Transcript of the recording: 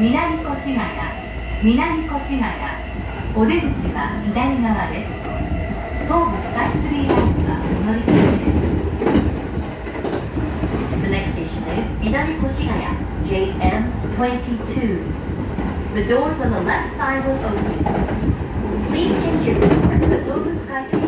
南越谷、南越谷、お出口は左側です。東武スカイツリーラインはお乗り換えです。The next station is 南越谷 JM22. The doors on the left side will open. Please change your seat at the Tobu Sky